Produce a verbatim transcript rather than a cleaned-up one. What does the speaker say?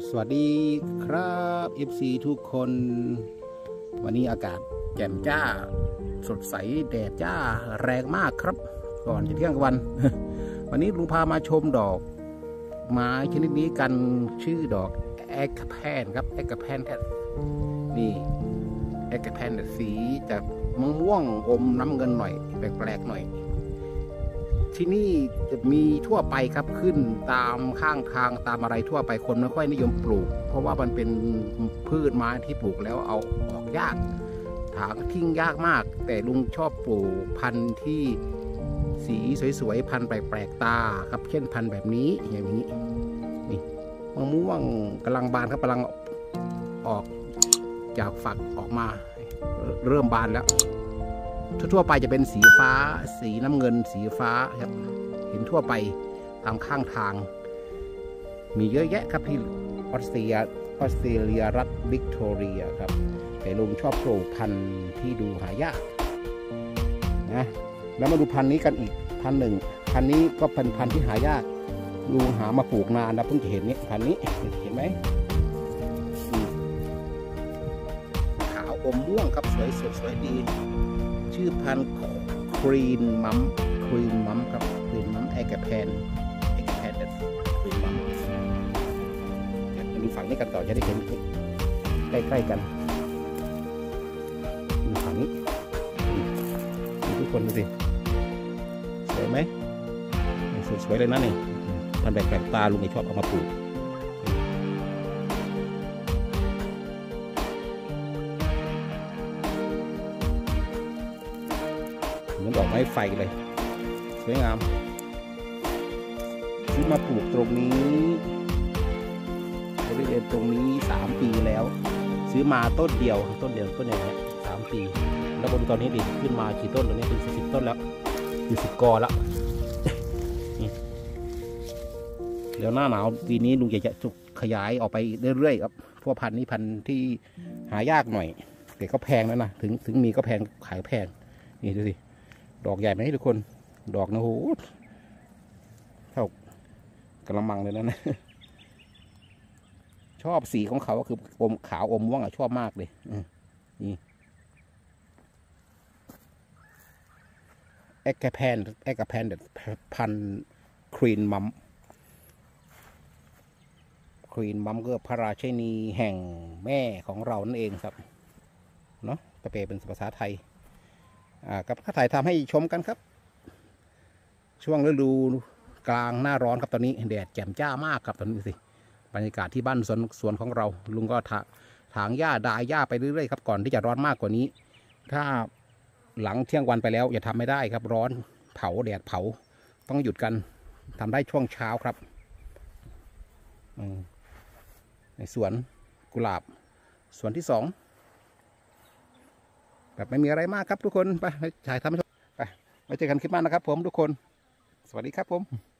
สวัสดีครับ เอฟ ซี ทุกคนวันนี้อากาศแจ่มจ้าสดใสแดดจ้าแรงมากครับก่อนจะเที่ยงวัน วันนี้ลุงพามาชมดอกไม้ชนิดนี้กันชื่อดอกแอคแพนครับแอคแพนนี่แอคแพนสีจะม่วงอมน้ำเงินหน่อยแปลกๆหน่อยที่นี่จะมีทั่วไปครับขึ้นตามข้างทางตามอะไรทั่วไปคนไม่ค่อยนิยมปลูกเพราะว่ามันเป็นพืชไม้ที่ปลูกแล้วเอาออกยากถางทิ้งยากมากแต่ลุงชอบปลูกพันธุ์ที่สีสวยๆพันธุ์แปลกๆตาครับเช่นพันธุ์แบบนี้อย่างนี้นี่มะม่วงกำลังบานครับกำลังออกจากฝักออกมาเริ่มบานแล้วทั่วไปจะเป็นสีฟ้าสีน้ำเงินสีฟ้าครับเห็นทั่วไปตามข้างทางมีเยอะแยะครับที่ออสเตรเลียออสเตรเลียรัฐวิกตอเรียครับแต่ลุงชอบปลูกพันธุ์ที่ดูหายากนะแล้วมาดูพันธุ์นี้กันอีกพันธุ์หนึ่งพันธุ์นี้ก็เป็นพันธุ์ที่หายากลุงหามาปลูกนานแล้วเพิ่งจะเห็นนี้พันธุ์นี้เห็นไหมขาวอมม่วงครับสวยสดสวยดีชื่อพันธุ์ครีนมัมครีนมัมครับครีนมัมแอคแพนแอคแพนเดสครีนมัมดูฝั่งนี้กันต่อจะได้เห็นใกล้ๆกันดูฝั่งนี้ดูทุกคนดูสิสวยไหมสวยๆเลยนะนี่พันธุ์แปลกๆตาลุงชอบเอามาปลูกเหมือนดอกไม้ไฟเลยสวยงามซื้อมาปลูกตรงนี้บริเวณตรงนี้สามปีแล้วซื้อมาต้นเดียวต้นเดียวต้นอย่างเงี้ยสามปีแล้วบนตอนนี้ดิขึ้นมากี่ต้นตอนนี้เป็นสิบต้นแล้วอยู่สิบกอแล้วเดี๋ยวหน้าหนาวปีนี้ลุงจะจะขยายออกไปเรื่อยๆครับพวกพันธุ์นี้พันธุ์ที่หายากหน่อยแต่ก็แพงแล้วนะถึงถึงมีก็แพงขายแพงนี่ดูสิดอกใหญ่ไหมทุกคนดอกนะโหเท่ากระมังเลยนะนะชอบสีของเขาก็คืออมขาวอมม่วงอ่ะชอบมากเลยนี่แอคแพนแอคแพนเดพันครีนมัมครีนมัมก็พระราชินีแห่งแม่ของเรานั่นเองครับเนาะแปลเป็นภาษาไทยอ่ากับข้าถ่ายทำให้ชมกันครับช่วงฤดูกลางหน้าร้อนครับตอนนี้แดดแจ่มจ้ามากครับตอนนี้สิบรรยากาศที่บ้านสวนสวนของเราลุงก็ถาถางหญ้าดายหญ้าไปเรื่อยๆครับก่อนที่จะร้อนมากกว่านี้ถ้าหลังเที่ยงวันไปแล้วอย่าทำไม่ได้ครับร้อนเผาแดดเผาต้องหยุดกันทำได้ช่วงเช้าครับในสวนกุหลาบสวนที่สองแบบไม่มีอะไรมากครับทุกคนไปถ่ายทำไปไว้เจอกันคลิปหน้านะครับผมทุกคนสวัสดีครับผม